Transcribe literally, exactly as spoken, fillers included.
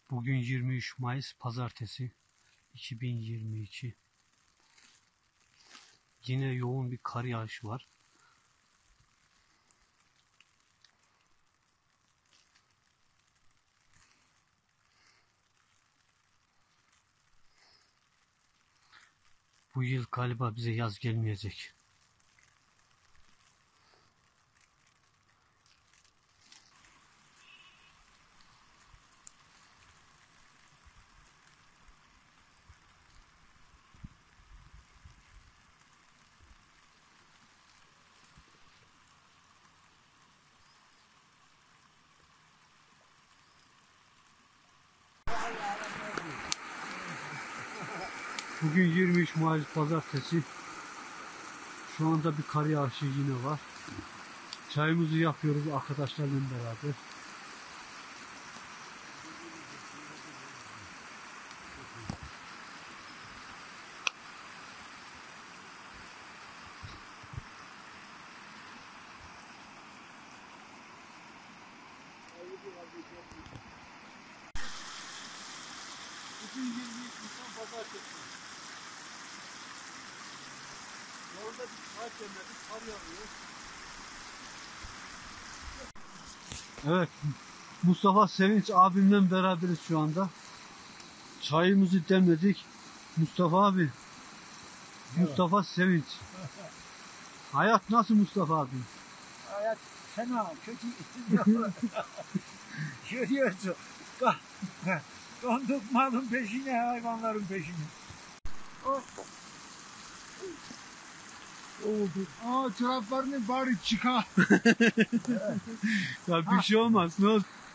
Bugün yirmi üç Mayıs Pazartesi iki bin yirmi iki. Yine yoğun bir kar yağışı var. Bu yıl galiba bize yaz gelmeyecek. Bugün yirmi üç Mayıs Pazartesi. Şu anda bir kar yağışı yine var. Çayımızı yapıyoruz arkadaşlarla beraber. Bugün yirmi üç Nisan Pazartesi. Yolda bir saat gelmedi, kar yağıyor. Evet, Mustafa Sevinç abimle beraberiz şu anda. Çayımızı demledik. Mustafa abi. Evet. Mustafa Sevinç. Hayat nasıl Mustafa abi? Hayat fena, kötü. Görüyorsun. Donduk malın peşine, hayvanların peşine. Oh. Oldu. Aa, çoraplarını bari çıkar. Ya bir şey olmaz. Ne oldu?